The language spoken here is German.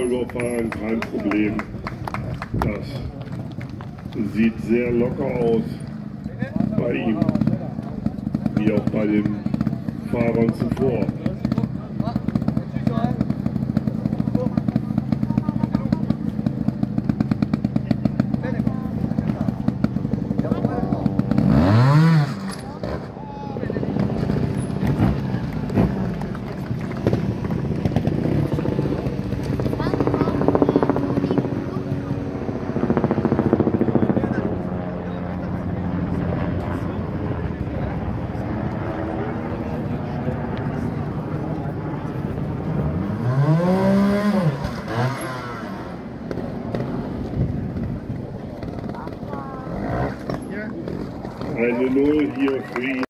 überfahren, kein Problem. Das sieht sehr locker aus bei ihm, wie auch bei den Fahrern zuvor. Eine Null hier für ihn.